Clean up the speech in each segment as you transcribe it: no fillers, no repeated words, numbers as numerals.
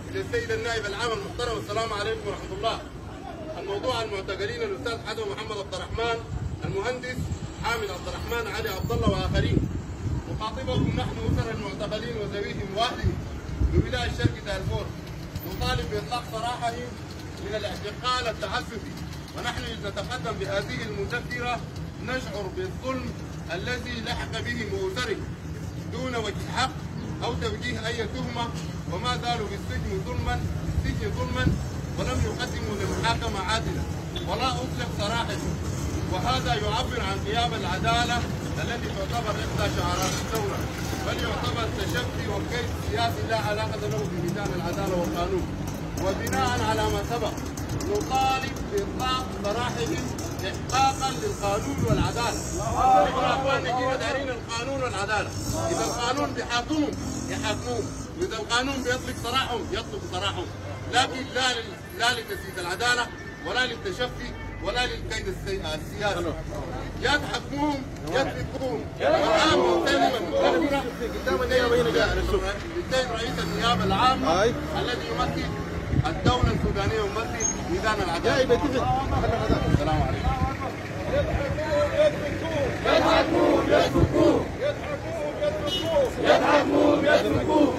إلى السيد النائب العام المحترم. السلام عليكم ورحمة الله. الموضوع المعتقلين الأستاذ حسن محمد عبد الرحمن، المهندس حامد عبد الرحمن، علي عبد الله وآخرين. نخاطبكم نحن أسر المعتقلين وذويهم وأهلهم بولاية الشرق دارفور، نطالب بإطلاق سراحهم من الاعتقال التعسفي، ونحن نتقدم بهذه المذكرة نشعر بالظلم الذي لحق بهم وأسرهم دون وجه حق أو توجيه أي تهمة، وما زالوا في السجن ظلما ولم يقدموا لمحاكمة عادلة ولا أطلق سراحهم، وهذا يعبر عن غياب العدالة التي تعتبر إحدى شعارات الثورة، بل يعتبر تشفي وكيد سياسي لا علاقة له بميدان العدالة والقانون. وبناء على ما سبق نطالب بإطلاق سراحهم إحقاقا للقانون والعدالة. نحن أخواننا جينا دارين القانون والعدالة، إذا القانون بيحاكمهم يحاكموهم، وإذا القانون بيطلق سراحهم يطلق سراحهم، لكن لا لتسييس العدالة ولا للتشفي ولا للكيد السياسي. يا تحكموهم يا تفكوهم. والآن مغتنما للسيد رئيس النيابة العامة الذي يمثل الدولة السودانية ويمثل ميدان العدالة. السلام عليكم. يضحكون يسكتون، يضحكون يسكتون،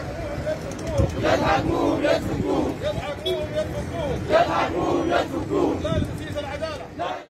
يضحكون يسكتون، يضحكون يسكتون، يضحكون يسكتون، لا لتسييس العدالة.